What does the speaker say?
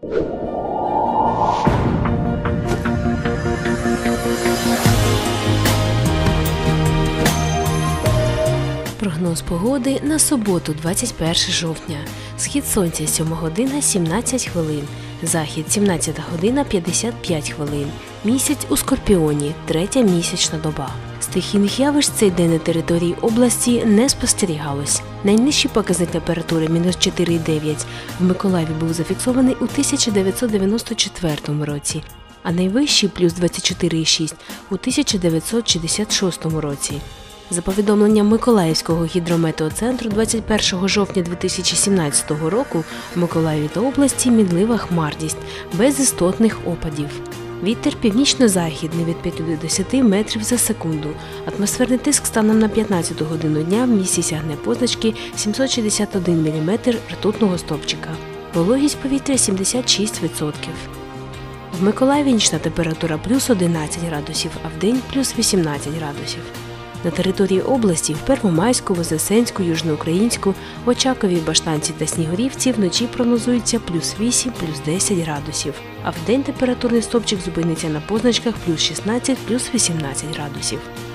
Прогноз погоди на суботу, 21 жовтня. Схід сонця 7 година 17 хвилин, захід 17 година 55 хвилин. Місяць у Скорпіоні, третя місячна доба. Стихійних явищ цей день на території області не спостерігалось. Найнижчий показник температури – мінус 4,9 в Миколаєві був зафіксований у 1994 році, а найвищий – плюс 24,6 у 1966 році. За повідомленням Миколаївського гідрометеоцентру, 21 жовтня 2017 року у Миколаєві та області мінлива хмарність, без істотних опадів. Вітер північно-західний від 5 до 10 метрів за секунду. Атмосферний тиск станом на 15 годину дня в місті сягне позначки 761 мм ртутного стовпчика. Вологість повітря 76%. В Миколаєві нічна температура плюс 11 градусів, а вдень плюс 18 градусів. На території області в Первомайську, Вознесенську, Южноукраїнську, Очакові, Баштанці та Снігурівці вночі прогнозується плюс 8, плюс 10 градусів, а вдень температурний стовпчик зупиниться на позначках плюс 16, плюс 18 градусів.